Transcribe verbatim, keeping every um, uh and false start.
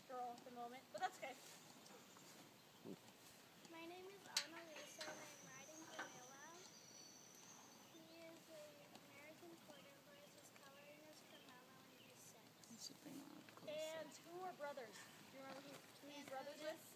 girl at the moment, but that's okay. My name is Anna Lisa and I'm riding Vanilla. He is an American Quarter Horse. His coloring is Carmelo and he's six. And who are brothers? Do you remember who, who his brothers is?